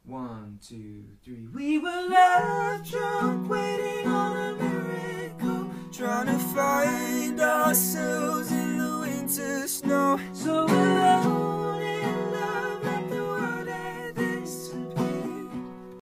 1, 2, 3. We were left drunk, waiting on a miracle, trying to find ourselves.